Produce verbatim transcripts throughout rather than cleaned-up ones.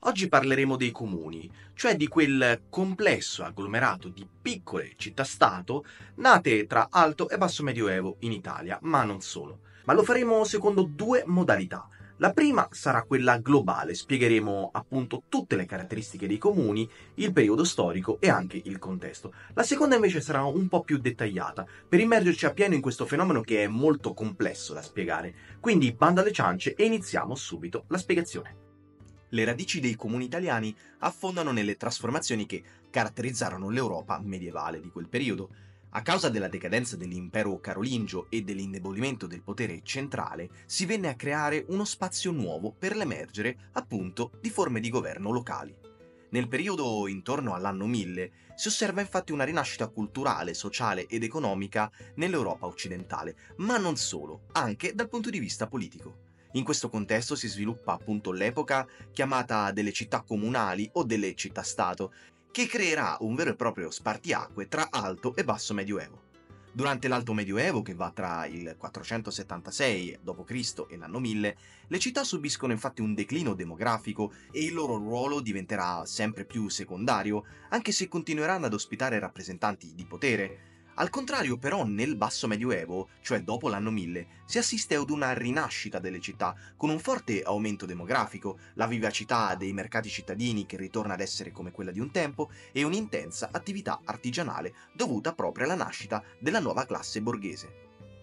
Oggi parleremo dei comuni, cioè di quel complesso agglomerato di piccole città-stato nate tra Alto e Basso Medioevo in Italia, ma non solo. Ma lo faremo secondo due modalità. La prima sarà quella globale, spiegheremo appunto tutte le caratteristiche dei comuni, il periodo storico e anche il contesto. La seconda invece sarà un po' più dettagliata, per immergerci appieno in questo fenomeno che è molto complesso da spiegare. Quindi bando alle ciance e iniziamo subito la spiegazione. Le radici dei comuni italiani affondano nelle trasformazioni che caratterizzarono l'Europa medievale di quel periodo. A causa della decadenza dell'impero carolingio e dell'indebolimento del potere centrale, si venne a creare uno spazio nuovo per l'emergere, appunto, di forme di governo locali. Nel periodo intorno all'anno mille si osserva infatti una rinascita culturale, sociale ed economica nell'Europa occidentale, ma non solo, anche dal punto di vista politico. In questo contesto si sviluppa appunto l'epoca chiamata delle città comunali o delle città-stato, che creerà un vero e proprio spartiacque tra Alto e Basso Medioevo. Durante l'Alto Medioevo, che va tra il quattrocentosettantasei dopo Cristo e l'anno mille, le città subiscono infatti un declino demografico e il loro ruolo diventerà sempre più secondario, anche se continueranno ad ospitare rappresentanti di potere. Al contrario, però, nel Basso Medioevo, cioè dopo l'anno mille, si assiste ad una rinascita delle città, con un forte aumento demografico, la vivacità dei mercati cittadini che ritorna ad essere come quella di un tempo e un'intensa attività artigianale dovuta proprio alla nascita della nuova classe borghese.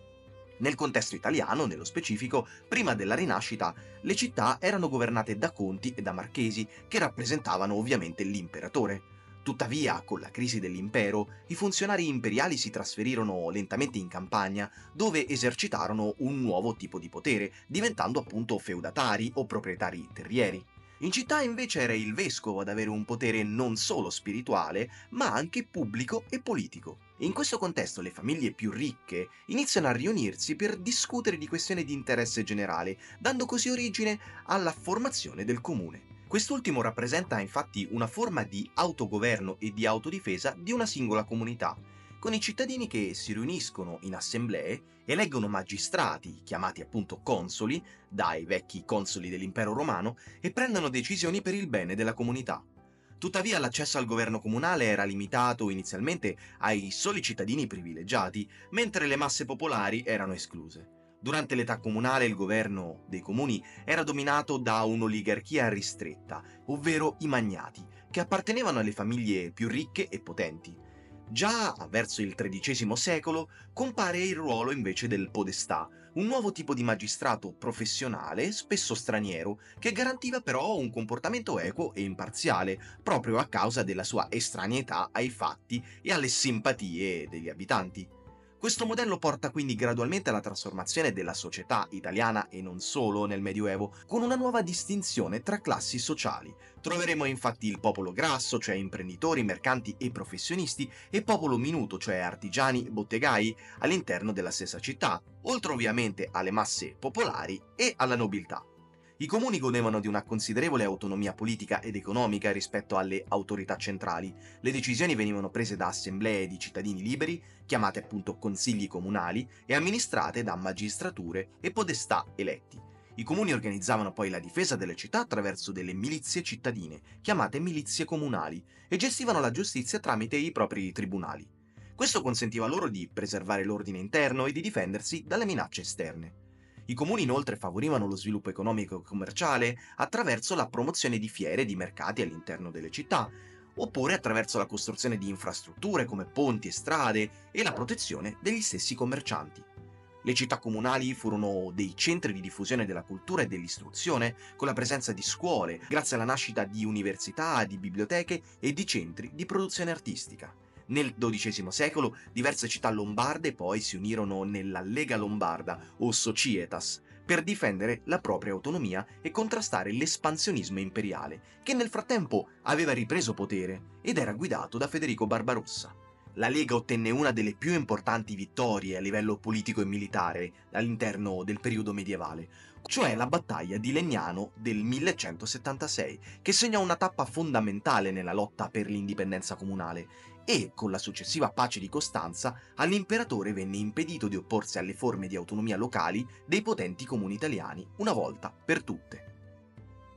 Nel contesto italiano, nello specifico, prima della rinascita, le città erano governate da conti e da marchesi, che rappresentavano ovviamente l'imperatore. Tuttavia, con la crisi dell'impero, i funzionari imperiali si trasferirono lentamente in campagna, dove esercitarono un nuovo tipo di potere, diventando appunto feudatari o proprietari terrieri. In città invece era il vescovo ad avere un potere non solo spirituale, ma anche pubblico e politico. In questo contesto le famiglie più ricche iniziano a riunirsi per discutere di questioni di interesse generale, dando così origine alla formazione del comune. Quest'ultimo rappresenta infatti una forma di autogoverno e di autodifesa di una singola comunità, con i cittadini che si riuniscono in assemblee, eleggono magistrati, chiamati appunto consoli, dai vecchi consoli dell'impero romano, e prendono decisioni per il bene della comunità. Tuttavia l'accesso al governo comunale era limitato inizialmente ai soli cittadini privilegiati, mentre le masse popolari erano escluse. Durante l'età comunale il governo dei comuni era dominato da un'oligarchia ristretta, ovvero i magnati, che appartenevano alle famiglie più ricche e potenti. Già verso il tredicesimo secolo compare il ruolo invece del podestà, un nuovo tipo di magistrato professionale, spesso straniero, che garantiva però un comportamento equo e imparziale, proprio a causa della sua estraneità ai fatti e alle simpatie degli abitanti. Questo modello porta quindi gradualmente alla trasformazione della società italiana e non solo nel Medioevo, con una nuova distinzione tra classi sociali. Troveremo infatti il popolo grasso, cioè imprenditori, mercanti e professionisti, e popolo minuto, cioè artigiani e bottegai, all'interno della stessa città, oltre ovviamente alle masse popolari e alla nobiltà. I comuni godevano di una considerevole autonomia politica ed economica rispetto alle autorità centrali. Le decisioni venivano prese da assemblee di cittadini liberi, chiamate appunto consigli comunali, e amministrate da magistrature e podestà eletti. I comuni organizzavano poi la difesa delle città attraverso delle milizie cittadine, chiamate milizie comunali, e gestivano la giustizia tramite i propri tribunali. Questo consentiva loro di preservare l'ordine interno e di difendersi dalle minacce esterne. I comuni inoltre favorivano lo sviluppo economico e commerciale attraverso la promozione di fiere e di mercati all'interno delle città, oppure attraverso la costruzione di infrastrutture come ponti e strade e la protezione degli stessi commercianti. Le città comunali furono dei centri di diffusione della cultura e dell'istruzione, con la presenza di scuole, grazie alla nascita di università, di biblioteche e di centri di produzione artistica. Nel dodicesimo secolo diverse città lombarde poi si unirono nella Lega Lombarda o Societas per difendere la propria autonomia e contrastare l'espansionismo imperiale, che nel frattempo aveva ripreso potere ed era guidato da Federico Barbarossa. La Lega ottenne una delle più importanti vittorie a livello politico e militare all'interno del periodo medievale, cioè la battaglia di Legnano del millecentosettantasei, che segnò una tappa fondamentale nella lotta per l'indipendenza comunale, e, con la successiva pace di Costanza, all'imperatore venne impedito di opporsi alle forme di autonomia locali dei potenti comuni italiani una volta per tutte.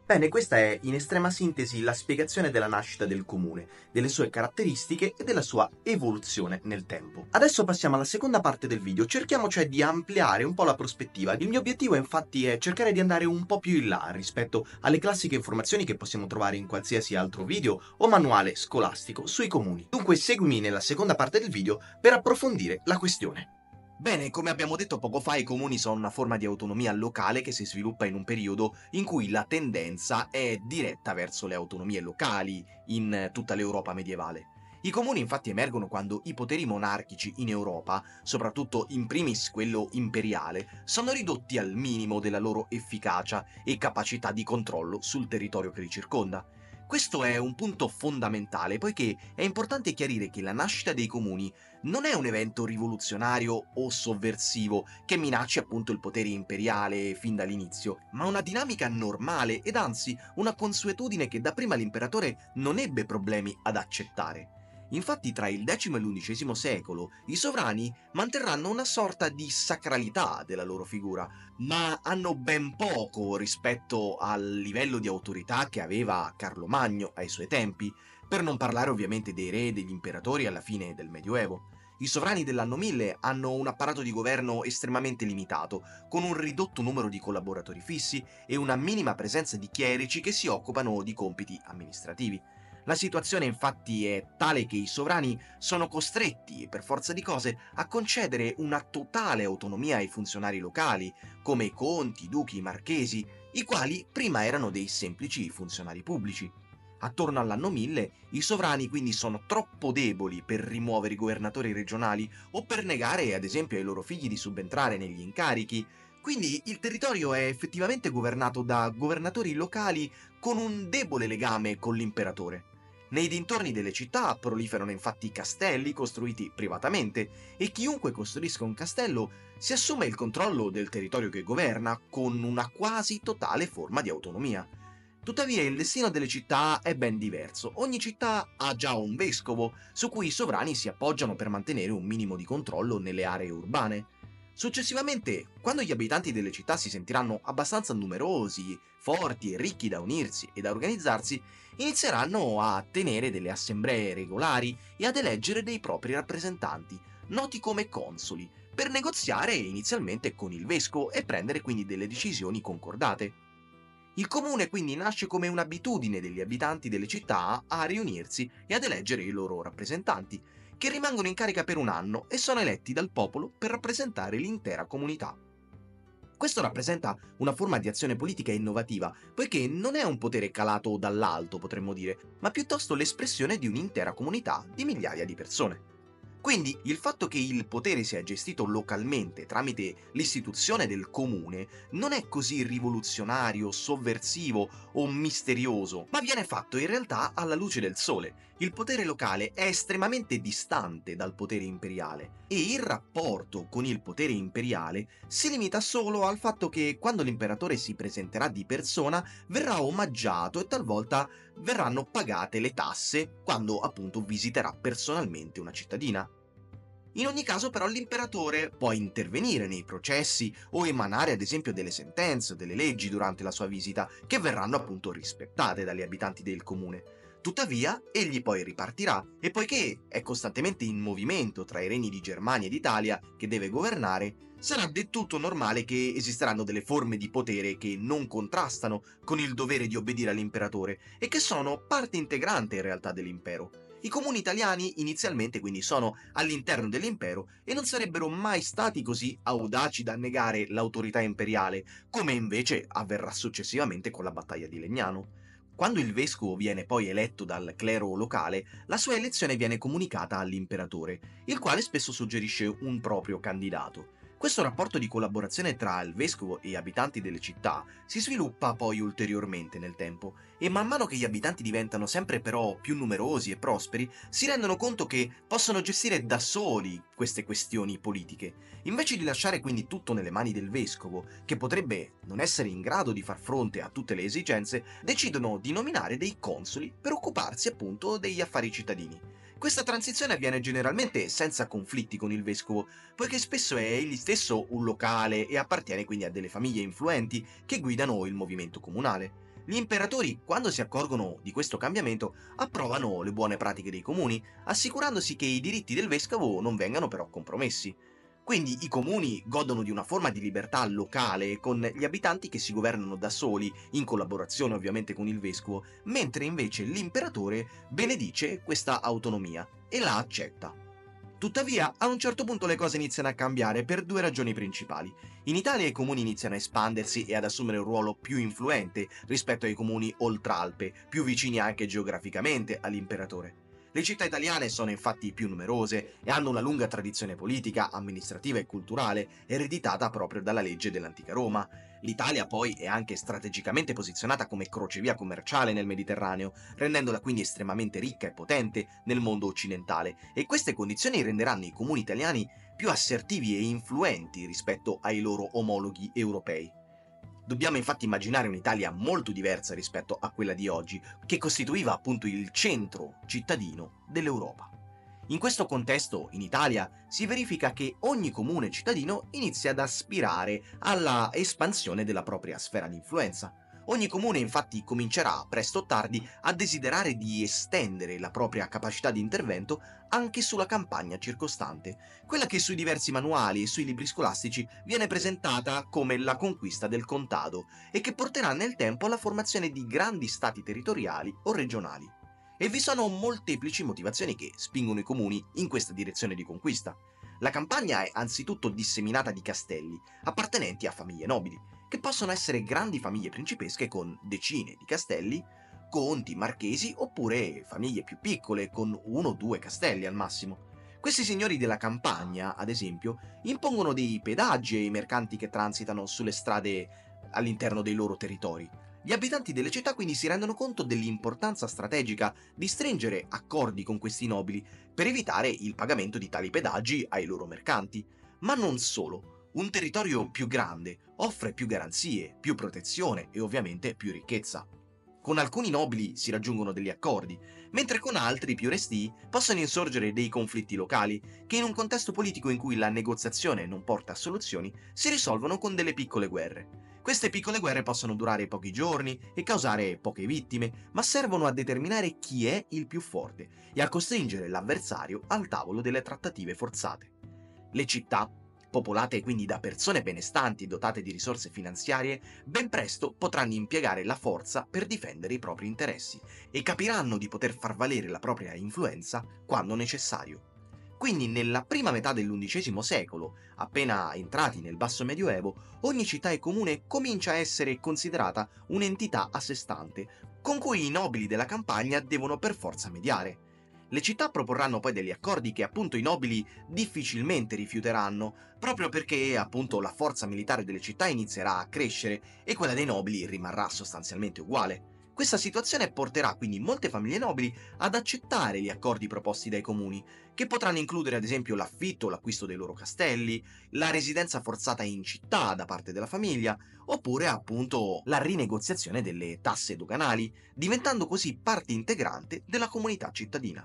Bene, questa è in estrema sintesi la spiegazione della nascita del comune, delle sue caratteristiche e della sua evoluzione nel tempo. Adesso passiamo alla seconda parte del video, cerchiamo cioè di ampliare un po' la prospettiva. Il mio obiettivo infatti è cercare di andare un po' più in là rispetto alle classiche informazioni che possiamo trovare in qualsiasi altro video o manuale scolastico sui comuni. Dunque seguimi nella seconda parte del video per approfondire la questione. Bene, come abbiamo detto poco fa, i comuni sono una forma di autonomia locale che si sviluppa in un periodo in cui la tendenza è diretta verso le autonomie locali in tutta l'Europa medievale. I comuni infatti emergono quando i poteri monarchici in Europa, soprattutto in primis quello imperiale, sono ridotti al minimo della loro efficacia e capacità di controllo sul territorio che li circonda. Questo è un punto fondamentale, poiché è importante chiarire che la nascita dei comuni non è un evento rivoluzionario o sovversivo che minacci appunto il potere imperiale fin dall'inizio, ma una dinamica normale ed anzi una consuetudine che dapprima l'imperatore non ebbe problemi ad accettare. Infatti tra il decimo e l'undicesimo secolo i sovrani manterranno una sorta di sacralità della loro figura, ma hanno ben poco rispetto al livello di autorità che aveva Carlo Magno ai suoi tempi, per non parlare ovviamente dei re e degli imperatori alla fine del Medioevo. I sovrani dell'anno mille hanno un apparato di governo estremamente limitato, con un ridotto numero di collaboratori fissi e una minima presenza di chierici che si occupano di compiti amministrativi. La situazione infatti è tale che i sovrani sono costretti, per forza di cose, a concedere una totale autonomia ai funzionari locali, come i conti, i duchi, i marchesi, i quali prima erano dei semplici funzionari pubblici. Attorno all'anno mille, i sovrani quindi sono troppo deboli per rimuovere i governatori regionali o per negare, ad esempio, ai loro figli di subentrare negli incarichi. Quindi il territorio è effettivamente governato da governatori locali con un debole legame con l'imperatore. Nei dintorni delle città proliferano infatti castelli costruiti privatamente e chiunque costruisca un castello si assume il controllo del territorio che governa con una quasi totale forma di autonomia. Tuttavia il destino delle città è ben diverso. Ogni città ha già un vescovo su cui i sovrani si appoggiano per mantenere un minimo di controllo nelle aree urbane. Successivamente, quando gli abitanti delle città si sentiranno abbastanza numerosi, forti e ricchi da unirsi e da organizzarsi, inizieranno a tenere delle assemblee regolari e ad eleggere dei propri rappresentanti, noti come consoli, per negoziare inizialmente con il vescovo e prendere quindi delle decisioni concordate. Il comune quindi nasce come un'abitudine degli abitanti delle città a riunirsi e ad eleggere i loro rappresentanti, che rimangono in carica per un anno e sono eletti dal popolo per rappresentare l'intera comunità. Questo rappresenta una forma di azione politica innovativa, poiché non è un potere calato dall'alto, potremmo dire, ma piuttosto l'espressione di un'intera comunità di migliaia di persone. Quindi il fatto che il potere sia gestito localmente tramite l'istituzione del comune non è così rivoluzionario, sovversivo o misterioso, ma viene fatto in realtà alla luce del sole. Il potere locale è estremamente distante dal potere imperiale e il rapporto con il potere imperiale si limita solo al fatto che quando l'imperatore si presenterà di persona verrà omaggiato e talvolta verranno pagate le tasse quando appunto visiterà personalmente una cittadina. In ogni caso però l'imperatore può intervenire nei processi o emanare ad esempio delle sentenze o delle leggi durante la sua visita che verranno appunto rispettate dagli abitanti del comune. Tuttavia, egli poi ripartirà e poiché è costantemente in movimento tra i regni di Germania e d'Italia che deve governare, sarà del tutto normale che esisteranno delle forme di potere che non contrastano con il dovere di obbedire all'imperatore e che sono parte integrante in realtà dell'impero. I comuni italiani inizialmente quindi sono all'interno dell'impero e non sarebbero mai stati così audaci da negare l'autorità imperiale, come invece avverrà successivamente con la battaglia di Legnano. Quando il vescovo viene poi eletto dal clero locale, la sua elezione viene comunicata all'imperatore, il quale spesso suggerisce un proprio candidato. Questo rapporto di collaborazione tra il vescovo e gli abitanti delle città si sviluppa poi ulteriormente nel tempo e man mano che gli abitanti diventano sempre però più numerosi e prosperi, si rendono conto che possono gestire da soli queste questioni politiche. Invece di lasciare quindi tutto nelle mani del vescovo, che potrebbe non essere in grado di far fronte a tutte le esigenze, decidono di nominare dei consoli per occuparsi appunto degli affari cittadini. Questa transizione avviene generalmente senza conflitti con il vescovo, poiché spesso è egli stesso un locale e appartiene quindi a delle famiglie influenti che guidano il movimento comunale. Gli imperatori, quando si accorgono di questo cambiamento, approvano le buone pratiche dei comuni, assicurandosi che i diritti del vescovo non vengano però compromessi. Quindi i comuni godono di una forma di libertà locale, con gli abitanti che si governano da soli, in collaborazione ovviamente con il vescovo, mentre invece l'imperatore benedice questa autonomia e la accetta. Tuttavia, a un certo punto le cose iniziano a cambiare per due ragioni principali. In Italia i comuni iniziano a espandersi e ad assumere un ruolo più influente rispetto ai comuni oltralpe, più vicini anche geograficamente all'imperatore. Le città italiane sono infatti più numerose e hanno una lunga tradizione politica, amministrativa e culturale, ereditata proprio dalla legge dell'antica Roma. L'Italia poi è anche strategicamente posizionata come crocevia commerciale nel Mediterraneo, rendendola quindi estremamente ricca e potente nel mondo occidentale, e queste condizioni renderanno i comuni italiani più assertivi e influenti rispetto ai loro omologhi europei. Dobbiamo infatti immaginare un'Italia molto diversa rispetto a quella di oggi, che costituiva appunto il centro cittadino dell'Europa. In questo contesto, in Italia, si verifica che ogni comune cittadino inizia ad aspirare alla espansione della propria sfera di influenza. Ogni comune infatti comincerà, presto o tardi, a desiderare di estendere la propria capacità di intervento anche sulla campagna circostante, quella che sui diversi manuali e sui libri scolastici viene presentata come la conquista del contado e che porterà nel tempo alla formazione di grandi stati territoriali o regionali. E vi sono molteplici motivazioni che spingono i comuni in questa direzione di conquista. La campagna è anzitutto disseminata di castelli, appartenenti a famiglie nobili, che possono essere grandi famiglie principesche con decine di castelli, conti, marchesi oppure famiglie più piccole con uno o due castelli al massimo. Questi signori della campagna, ad esempio, impongono dei pedaggi ai mercanti che transitano sulle strade all'interno dei loro territori. Gli abitanti delle città quindi si rendono conto dell'importanza strategica di stringere accordi con questi nobili per evitare il pagamento di tali pedaggi ai loro mercanti. Ma non solo. Un territorio più grande offre più garanzie, più protezione e ovviamente più ricchezza. Con alcuni nobili si raggiungono degli accordi, mentre con altri più restii possono insorgere dei conflitti locali che in un contesto politico in cui la negoziazione non porta a soluzioni si risolvono con delle piccole guerre. Queste piccole guerre possono durare pochi giorni e causare poche vittime, ma servono a determinare chi è il più forte e a costringere l'avversario al tavolo delle trattative forzate. Le città, popolate quindi da persone benestanti e dotate di risorse finanziarie, ben presto potranno impiegare la forza per difendere i propri interessi e capiranno di poter far valere la propria influenza quando necessario. Quindi nella prima metà dell'undicesimo secolo, appena entrati nel basso medioevo, ogni città e comune comincia a essere considerata un'entità a sé stante, con cui i nobili della campagna devono per forza mediare. Le città proporranno poi degli accordi che appunto i nobili difficilmente rifiuteranno, proprio perché appunto la forza militare delle città inizierà a crescere e quella dei nobili rimarrà sostanzialmente uguale. Questa situazione porterà quindi molte famiglie nobili ad accettare gli accordi proposti dai comuni, che potranno includere ad esempio l'affitto o l'acquisto dei loro castelli, la residenza forzata in città da parte della famiglia, oppure appunto la rinegoziazione delle tasse doganali, diventando così parte integrante della comunità cittadina.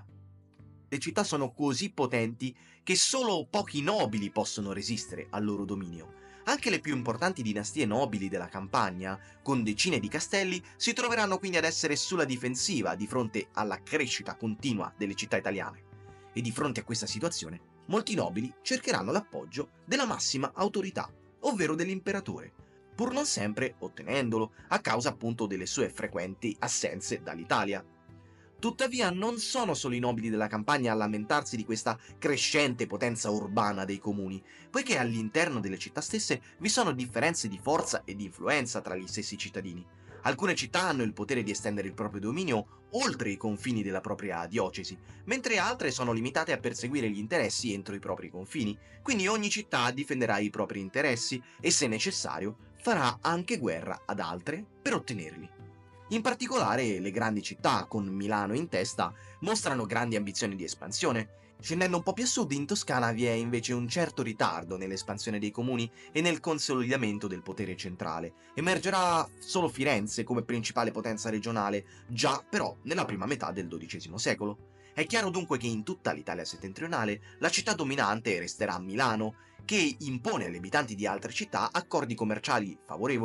Le città sono così potenti che solo pochi nobili possono resistere al loro dominio. Anche le più importanti dinastie nobili della campagna, con decine di castelli, si troveranno quindi ad essere sulla difensiva di fronte alla crescita continua delle città italiane. E di fronte a questa situazione, molti nobili cercheranno l'appoggio della massima autorità, ovvero dell'imperatore, pur non sempre ottenendolo a causa appunto delle sue frequenti assenze dall'Italia. Tuttavia non sono solo i nobili della campagna a lamentarsi di questa crescente potenza urbana dei comuni, poiché all'interno delle città stesse vi sono differenze di forza e di influenza tra gli stessi cittadini. Alcune città hanno il potere di estendere il proprio dominio oltre i confini della propria diocesi, mentre altre sono limitate a perseguire gli interessi entro i propri confini, quindi ogni città difenderà i propri interessi e, se necessario, farà anche guerra ad altre per ottenerli. In particolare, le grandi città, con Milano in testa, mostrano grandi ambizioni di espansione. Scendendo un po' più a sud, in Toscana vi è invece un certo ritardo nell'espansione dei comuni e nel consolidamento del potere centrale. Emergerà solo Firenze come principale potenza regionale, già però nella prima metà del dodicesimo secolo. È chiaro dunque che in tutta l'Italia settentrionale la città dominante resterà Milano, che impone agli abitanti di altre città accordi commerciali favorevoli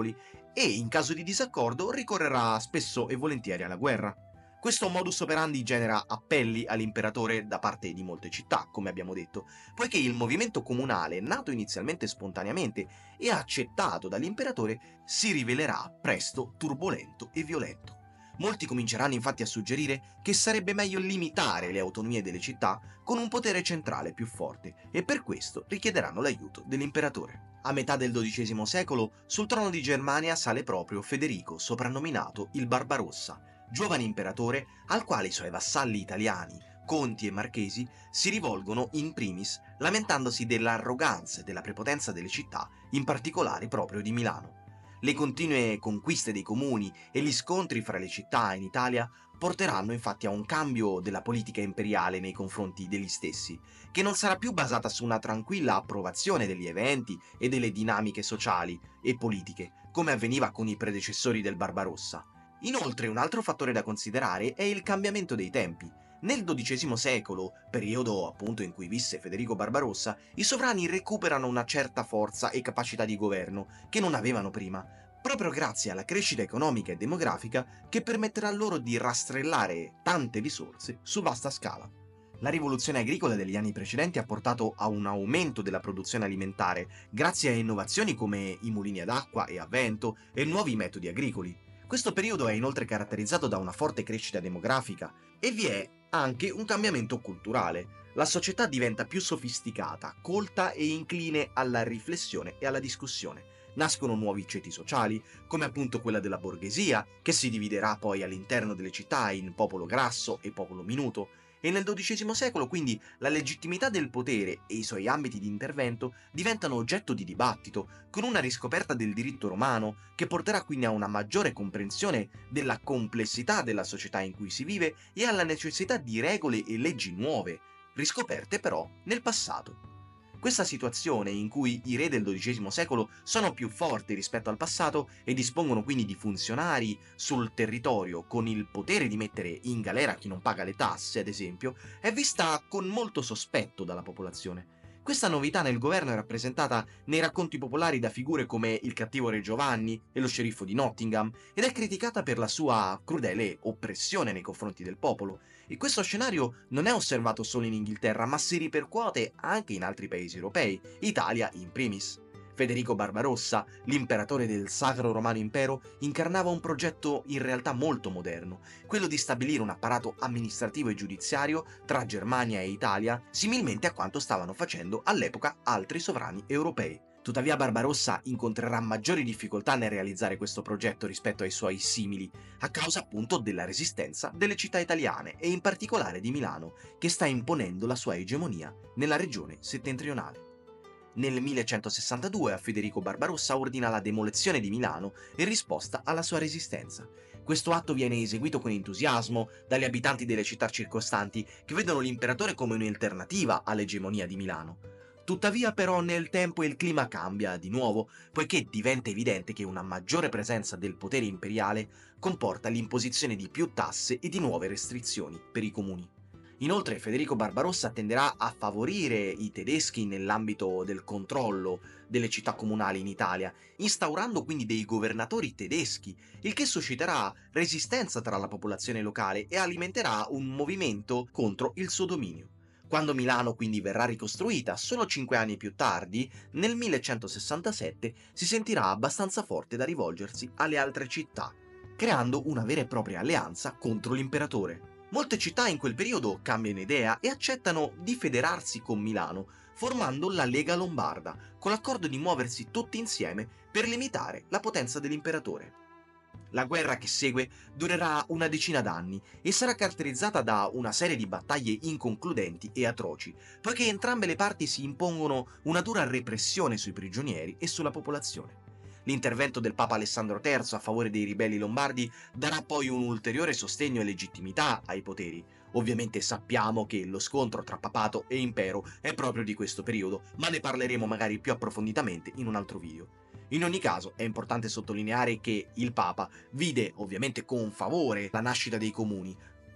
e, in caso di disaccordo, ricorrerà spesso e volentieri alla guerra. Questo modus operandi genera appelli all'imperatore da parte di molte città, come abbiamo detto, poiché il movimento comunale, nato inizialmente spontaneamente e accettato dall'imperatore, si rivelerà presto turbolento e violento. Molti cominceranno infatti a suggerire che sarebbe meglio limitare le autonomie delle città con un potere centrale più forte e per questo richiederanno l'aiuto dell'imperatore. A metà del dodicesimo secolo sul trono di Germania sale proprio Federico, soprannominato il Barbarossa, giovane imperatore al quale i suoi vassalli italiani, conti e marchesi, si rivolgono in primis lamentandosi dell'arroganza e della prepotenza delle città, in particolare proprio di Milano. Le continue conquiste dei comuni e gli scontri fra le città in Italia porteranno infatti a un cambio della politica imperiale nei confronti degli stessi, che non sarà più basata su una tranquilla approvazione degli eventi e delle dinamiche sociali e politiche, come avveniva con i predecessori del Barbarossa. Inoltre, un altro fattore da considerare è il cambiamento dei tempi. Nel dodicesimo secolo, periodo appunto in cui visse Federico Barbarossa, i sovrani recuperano una certa forza e capacità di governo che non avevano prima, proprio grazie alla crescita economica e demografica che permetterà loro di rastrellare tante risorse su vasta scala. La rivoluzione agricola degli anni precedenti ha portato a un aumento della produzione alimentare grazie a innovazioni come i mulini ad acqua e a vento e nuovi metodi agricoli. Questo periodo è inoltre caratterizzato da una forte crescita demografica e vi è anche un cambiamento culturale. La società diventa più sofisticata, colta e incline alla riflessione e alla discussione. Nascono nuovi ceti sociali, come appunto quella della borghesia, che si dividerà poi all'interno delle città in popolo grasso e popolo minuto. E nel dodicesimo secolo quindi la legittimità del potere e i suoi ambiti di intervento diventano oggetto di dibattito, con una riscoperta del diritto romano che porterà quindi a una maggiore comprensione della complessità della società in cui si vive e alla necessità di regole e leggi nuove, riscoperte però nel passato. Questa situazione in cui i re del dodicesimo secolo sono più forti rispetto al passato e dispongono quindi di funzionari sul territorio con il potere di mettere in galera chi non paga le tasse, ad esempio, è vista con molto sospetto dalla popolazione. Questa novità nel governo è rappresentata nei racconti popolari da figure come il cattivo re Giovanni e lo sceriffo di Nottingham ed è criticata per la sua crudele oppressione nei confronti del popolo. E questo scenario non è osservato solo in Inghilterra, ma si ripercuote anche in altri paesi europei, Italia in primis. Federico Barbarossa, l'imperatore del Sacro Romano Impero, incarnava un progetto in realtà molto moderno, quello di stabilire un apparato amministrativo e giudiziario tra Germania e Italia, similmente a quanto stavano facendo all'epoca altri sovrani europei. Tuttavia Barbarossa incontrerà maggiori difficoltà nel realizzare questo progetto rispetto ai suoi simili, a causa appunto della resistenza delle città italiane e in particolare di Milano, che sta imponendo la sua egemonia nella regione settentrionale. Nel millecentosessantadue a Federico Barbarossa ordina la demolizione di Milano in risposta alla sua resistenza. Questo atto viene eseguito con entusiasmo dagli abitanti delle città circostanti che vedono l'imperatore come un'alternativa all'egemonia di Milano. Tuttavia però nel tempo il clima cambia di nuovo, poiché diventa evidente che una maggiore presenza del potere imperiale comporta l'imposizione di più tasse e di nuove restrizioni per i comuni. Inoltre Federico Barbarossa tenderà a favorire i tedeschi nell'ambito del controllo delle città comunali in Italia, instaurando quindi dei governatori tedeschi, il che susciterà resistenza tra la popolazione locale e alimenterà un movimento contro il suo dominio. Quando Milano quindi verrà ricostruita solo cinque anni più tardi, nel millecentosessantasette, si sentirà abbastanza forte da rivolgersi alle altre città, creando una vera e propria alleanza contro l'imperatore. Molte città in quel periodo cambiano idea e accettano di federarsi con Milano, formando la Lega Lombarda, con l'accordo di muoversi tutti insieme per limitare la potenza dell'imperatore. La guerra che segue durerà una decina d'anni e sarà caratterizzata da una serie di battaglie inconcludenti e atroci, poiché entrambe le parti si impongono una dura repressione sui prigionieri e sulla popolazione. L'intervento del Papa Alessandro terzo a favore dei ribelli lombardi darà poi un ulteriore sostegno e legittimità ai poteri. Ovviamente sappiamo che lo scontro tra papato e impero è proprio di questo periodo, ma ne parleremo magari più approfonditamente in un altro video. In ogni caso è importante sottolineare che il Papa vide ovviamente con favore la nascita dei comuni,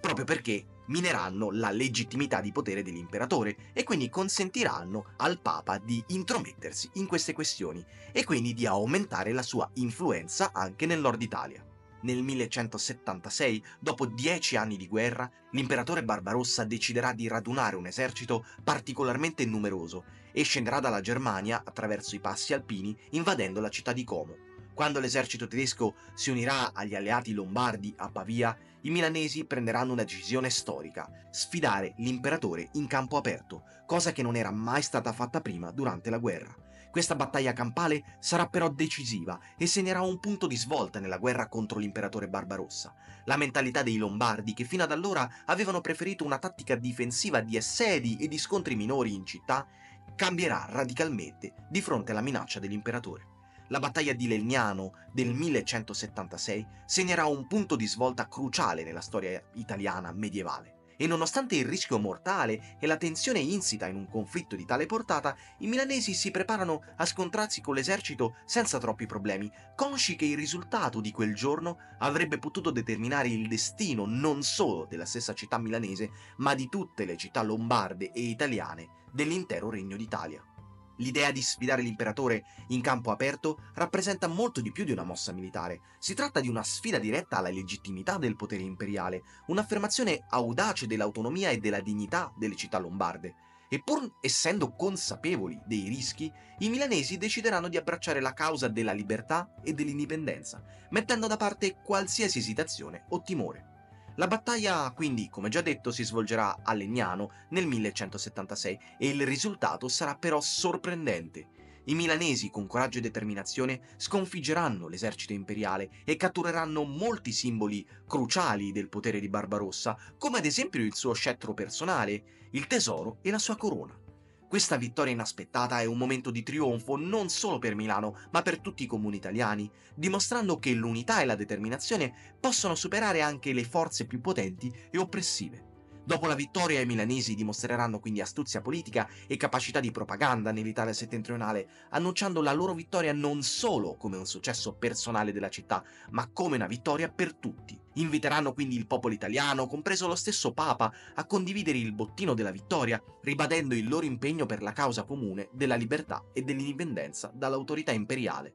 proprio perché mineranno la legittimità di potere dell'imperatore e quindi consentiranno al Papa di intromettersi in queste questioni e quindi di aumentare la sua influenza anche nel nord Italia. Nel millecentosettantasei, dopo dieci anni di guerra, l'imperatore Barbarossa deciderà di radunare un esercito particolarmente numeroso e scenderà dalla Germania attraverso i passi alpini invadendo la città di Como. Quando l'esercito tedesco si unirà agli alleati lombardi a Pavia, i milanesi prenderanno una decisione storica: sfidare l'imperatore in campo aperto, cosa che non era mai stata fatta prima durante la guerra. Questa battaglia campale sarà però decisiva e segnerà un punto di svolta nella guerra contro l'imperatore Barbarossa. La mentalità dei Lombardi, che fino ad allora avevano preferito una tattica difensiva di assedi e di scontri minori in città, cambierà radicalmente di fronte alla minaccia dell'imperatore. La battaglia di Legnano del millecentosettantasei segnerà un punto di svolta cruciale nella storia italiana medievale. E nonostante il rischio mortale e la tensione insita in un conflitto di tale portata, i milanesi si preparano a scontrarsi con l'esercito senza troppi problemi, consci che il risultato di quel giorno avrebbe potuto determinare il destino non solo della stessa città milanese, ma di tutte le città lombarde e italiane dell'intero Regno d'Italia. L'idea di sfidare l'imperatore in campo aperto rappresenta molto di più di una mossa militare. Si tratta di una sfida diretta alla legittimità del potere imperiale, un'affermazione audace dell'autonomia e della dignità delle città lombarde. E pur essendo consapevoli dei rischi, i milanesi decideranno di abbracciare la causa della libertà e dell'indipendenza, mettendo da parte qualsiasi esitazione o timore. La battaglia, quindi, come già detto, si svolgerà a Legnano nel millecentosettantasei e il risultato sarà però sorprendente. I milanesi, con coraggio e determinazione, sconfiggeranno l'esercito imperiale e cattureranno molti simboli cruciali del potere di Barbarossa, come ad esempio il suo scettro personale, il tesoro e la sua corona. Questa vittoria inaspettata è un momento di trionfo non solo per Milano, ma per tutti i comuni italiani, dimostrando che l'unità e la determinazione possono superare anche le forze più potenti e oppressive. Dopo la vittoria, i milanesi dimostreranno quindi astuzia politica e capacità di propaganda nell'Italia settentrionale, annunciando la loro vittoria non solo come un successo personale della città, ma come una vittoria per tutti. Inviteranno quindi il popolo italiano, compreso lo stesso Papa, a condividere il bottino della vittoria, ribadendo il loro impegno per la causa comune della libertà e dell'indipendenza dall'autorità imperiale.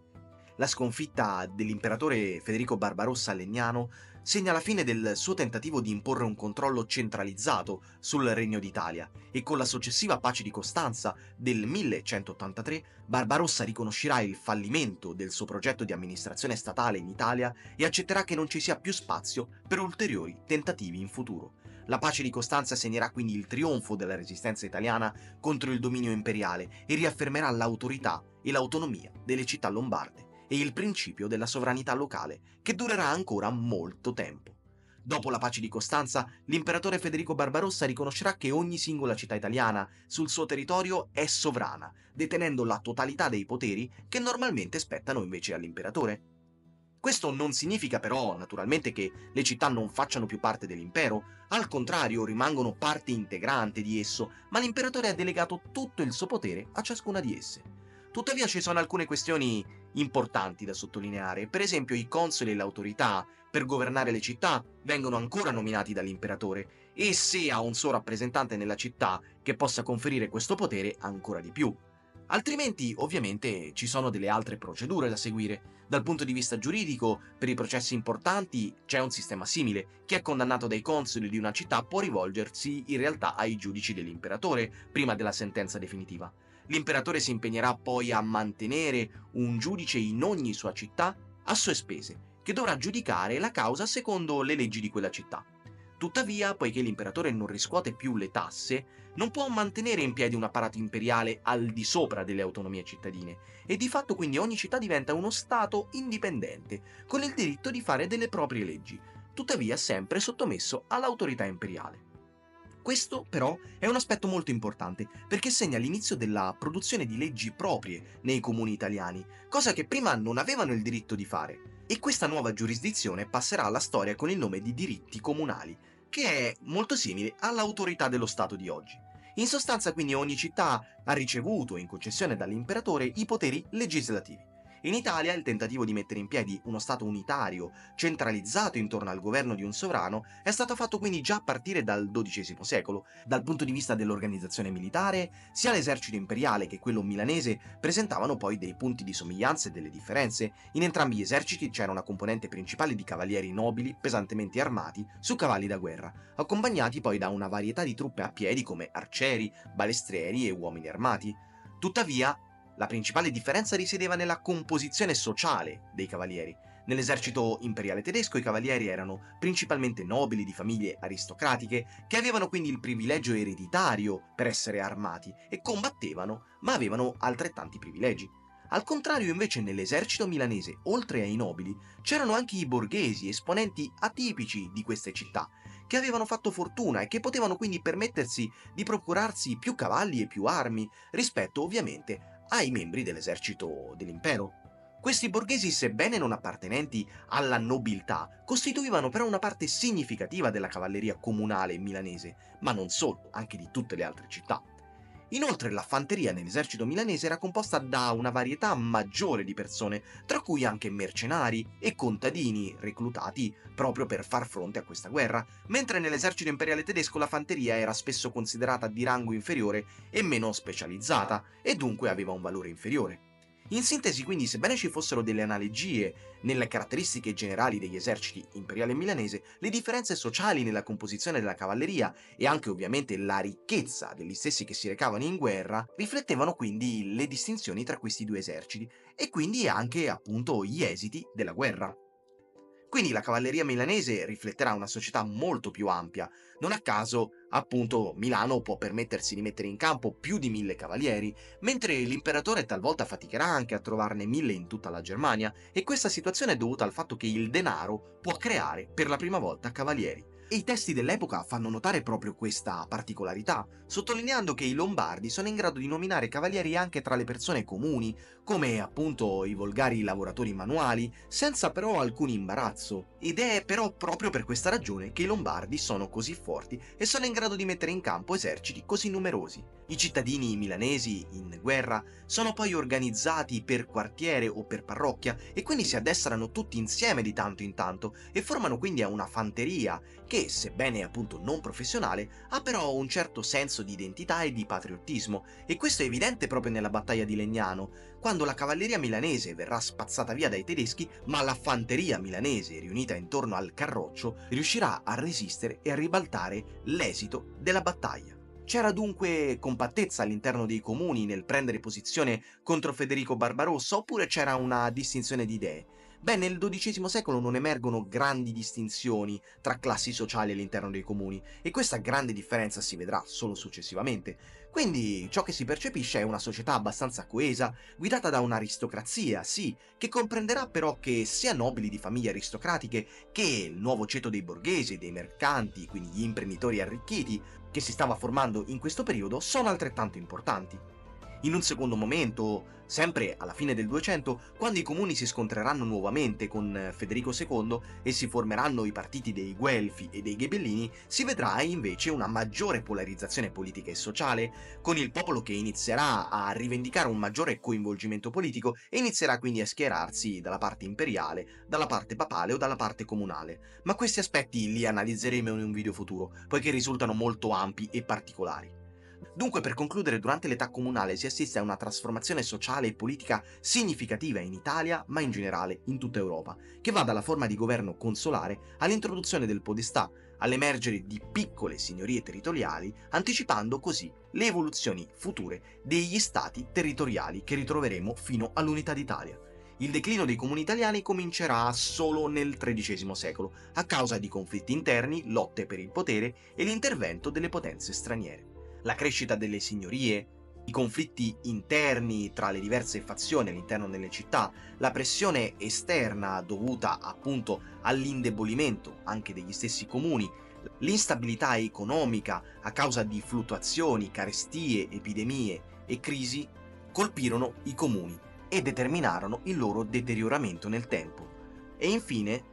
La sconfitta dell'imperatore Federico Barbarossa a Legnano segna la fine del suo tentativo di imporre un controllo centralizzato sul Regno d'Italia e con la successiva pace di Costanza del millecentottantatré Barbarossa riconoscerà il fallimento del suo progetto di amministrazione statale in Italia e accetterà che non ci sia più spazio per ulteriori tentativi in futuro. La pace di Costanza segnerà quindi il trionfo della resistenza italiana contro il dominio imperiale e riaffermerà l'autorità e l'autonomia delle città lombarde e il principio della sovranità locale, che durerà ancora molto tempo. Dopo la pace di Costanza, l'imperatore Federico Barbarossa riconoscerà che ogni singola città italiana sul suo territorio è sovrana, detenendo la totalità dei poteri che normalmente spettano invece all'imperatore. Questo non significa però, naturalmente, che le città non facciano più parte dell'impero, al contrario rimangono parte integrante di esso, ma l'imperatore ha delegato tutto il suo potere a ciascuna di esse. Tuttavia ci sono alcune questioni importanti da sottolineare, per esempio i consoli e l'autorità per governare le città vengono ancora nominati dall'imperatore e se ha un suo rappresentante nella città che possa conferire questo potere ancora di più. Altrimenti, ovviamente, ci sono delle altre procedure da seguire. Dal punto di vista giuridico, per i processi importanti c'è un sistema simile. Chi è condannato dai consoli di una città può rivolgersi in realtà ai giudici dell'imperatore prima della sentenza definitiva. L'imperatore si impegnerà poi a mantenere un giudice in ogni sua città a sue spese, che dovrà giudicare la causa secondo le leggi di quella città. Tuttavia, poiché l'imperatore non riscuote più le tasse, non può mantenere in piedi un apparato imperiale al di sopra delle autonomie cittadine, e di fatto quindi ogni città diventa uno stato indipendente, con il diritto di fare delle proprie leggi, tuttavia sempre sottomesso all'autorità imperiale. Questo, però, è un aspetto molto importante, perché segna l'inizio della produzione di leggi proprie nei comuni italiani, cosa che prima non avevano il diritto di fare. E questa nuova giurisdizione passerà alla storia con il nome di diritti comunali, che è molto simile all'autorità dello Stato di oggi. In sostanza, quindi, ogni città ha ricevuto in concessione dall'imperatore i poteri legislativi. In Italia il tentativo di mettere in piedi uno Stato unitario, centralizzato intorno al governo di un sovrano, è stato fatto quindi già a partire dal dodicesimo secolo. Dal punto di vista dell'organizzazione militare, sia l'esercito imperiale che quello milanese presentavano poi dei punti di somiglianza e delle differenze. In entrambi gli eserciti c'era una componente principale di cavalieri nobili, pesantemente armati, su cavalli da guerra, accompagnati poi da una varietà di truppe a piedi come arcieri, balestrieri e uomini armati. Tuttavia, la principale differenza risiedeva nella composizione sociale dei cavalieri. Nell'esercito imperiale tedesco i cavalieri erano principalmente nobili di famiglie aristocratiche che avevano quindi il privilegio ereditario per essere armati e combattevano, ma avevano altrettanti privilegi. Al contrario, invece, nell'esercito milanese, oltre ai nobili, c'erano anche i borghesi, esponenti atipici di queste città, che avevano fatto fortuna e che potevano quindi permettersi di procurarsi più cavalli e più armi, rispetto ovviamente ai membri dell'esercito dell'impero. Questi borghesi, sebbene non appartenenti alla nobiltà, costituivano però una parte significativa della cavalleria comunale milanese, ma non solo, anche di tutte le altre città. Inoltre la fanteria nell'esercito milanese era composta da una varietà maggiore di persone, tra cui anche mercenari e contadini reclutati proprio per far fronte a questa guerra, mentre nell'esercito imperiale tedesco la fanteria era spesso considerata di rango inferiore e meno specializzata, e dunque aveva un valore inferiore. In sintesi, quindi, sebbene ci fossero delle analogie nelle caratteristiche generali degli eserciti imperiale e milanese, le differenze sociali nella composizione della cavalleria e anche ovviamente la ricchezza degli stessi che si recavano in guerra riflettevano quindi le distinzioni tra questi due eserciti e quindi anche appunto gli esiti della guerra. Quindi la cavalleria milanese rifletterà una società molto più ampia. Non a caso, appunto, Milano può permettersi di mettere in campo più di mille cavalieri, mentre l'imperatore talvolta faticherà anche a trovarne mille in tutta la Germania, e questa situazione è dovuta al fatto che il denaro può creare per la prima volta cavalieri. E i testi dell'epoca fanno notare proprio questa particolarità, sottolineando che i Lombardi sono in grado di nominare cavalieri anche tra le persone comuni, come appunto i volgari lavoratori manuali, senza però alcun imbarazzo. Ed è però proprio per questa ragione che i Lombardi sono così forti e sono in grado di mettere in campo eserciti così numerosi. I cittadini milanesi in guerra sono poi organizzati per quartiere o per parrocchia e quindi si addestrano tutti insieme di tanto in tanto e formano quindi una fanteria che, sebbene appunto non professionale, ha però un certo senso di identità e di patriottismo, e questo è evidente proprio nella battaglia di Legnano, quando la cavalleria milanese verrà spazzata via dai tedeschi, ma la fanteria milanese, riunita intorno al carroccio, riuscirà a resistere e a ribaltare l'esito della battaglia. C'era dunque compattezza all'interno dei comuni nel prendere posizione contro Federico Barbarossa, oppure c'era una distinzione di idee? Beh, nel dodicesimo secolo non emergono grandi distinzioni tra classi sociali all'interno dei comuni, e questa grande differenza si vedrà solo successivamente. Quindi ciò che si percepisce è una società abbastanza coesa, guidata da un'aristocrazia, sì, che comprenderà però che sia nobili di famiglie aristocratiche che il nuovo ceto dei borghesi e dei mercanti, quindi gli imprenditori arricchiti, che si stava formando in questo periodo, sono altrettanto importanti. In un secondo momento, sempre alla fine del duecento, quando i comuni si scontreranno nuovamente con Federico secondo e si formeranno i partiti dei Guelfi e dei Ghibellini, si vedrà invece una maggiore polarizzazione politica e sociale, con il popolo che inizierà a rivendicare un maggiore coinvolgimento politico e inizierà quindi a schierarsi dalla parte imperiale, dalla parte papale o dalla parte comunale. Ma questi aspetti li analizzeremo in un video futuro, poiché risultano molto ampi e particolari. Dunque, per concludere, durante l'età comunale si assiste a una trasformazione sociale e politica significativa in Italia, ma in generale in tutta Europa, che va dalla forma di governo consolare all'introduzione del podestà, all'emergere di piccole signorie territoriali, anticipando così le evoluzioni future degli stati territoriali che ritroveremo fino all'unità d'Italia. Il declino dei comuni italiani comincerà solo nel tredicesimo secolo, a causa di conflitti interni, lotte per il potere e l'intervento delle potenze straniere. La crescita delle signorie, i conflitti interni tra le diverse fazioni all'interno delle città, la pressione esterna dovuta appunto all'indebolimento anche degli stessi comuni, l'instabilità economica a causa di fluttuazioni, carestie, epidemie e crisi colpirono i comuni e determinarono il loro deterioramento nel tempo. E infine,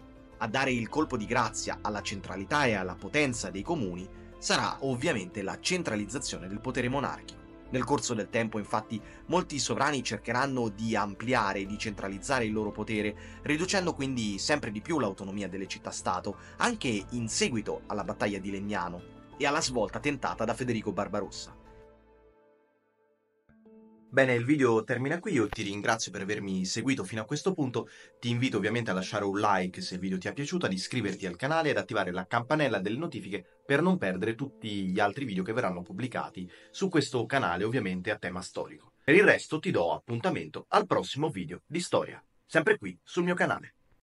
a dare il colpo di grazia alla centralità e alla potenza dei comuni sarà ovviamente la centralizzazione del potere monarchico. Nel corso del tempo, infatti, molti sovrani cercheranno di ampliare e di centralizzare il loro potere, riducendo quindi sempre di più l'autonomia delle città-stato, anche in seguito alla battaglia di Legnano e alla svolta tentata da Federico Barbarossa. Bene, il video termina qui, io ti ringrazio per avermi seguito fino a questo punto, ti invito ovviamente a lasciare un like se il video ti è piaciuto, ad iscriverti al canale e ad attivare la campanella delle notifiche per non perdere tutti gli altri video che verranno pubblicati su questo canale, ovviamente a tema storico. Per il resto ti do appuntamento al prossimo video di storia, sempre qui sul mio canale.